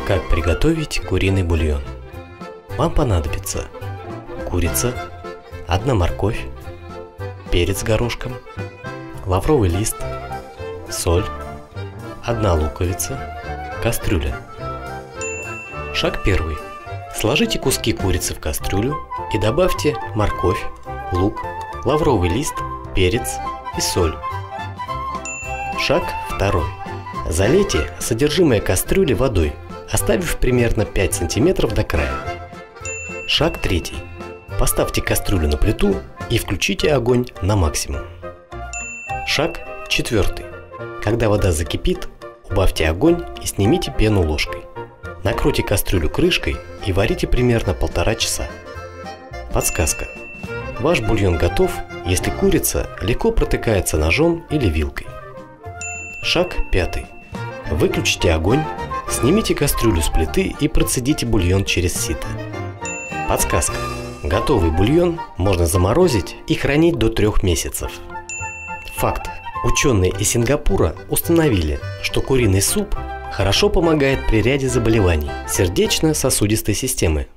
Как приготовить куриный бульон? Вам понадобится курица, 1 морковь, перец горошком, лавровый лист, соль, 1 луковица, кастрюля. Шаг 1. Сложите куски курицы в кастрюлю и добавьте морковь, лук, лавровый лист, перец и соль. Шаг 2. Залейте содержимое кастрюли водой, оставив примерно 5 см до края. Шаг 3. Поставьте кастрюлю на плиту и включите огонь на максимум. Шаг 4. Когда вода закипит, убавьте огонь и снимите пену ложкой. Накройте кастрюлю крышкой и варите примерно 1,5 часа. Подсказка. Ваш бульон готов, если курица легко протыкается ножом или вилкой. Шаг 5. Выключите огонь, снимите кастрюлю с плиты и процедите бульон через сито. Подсказка. Готовый бульон можно заморозить и хранить до 3 месяцев. Факт. Ученые из Сингапура установили, что куриный суп хорошо помогает при ряде заболеваний сердечно-сосудистой системы.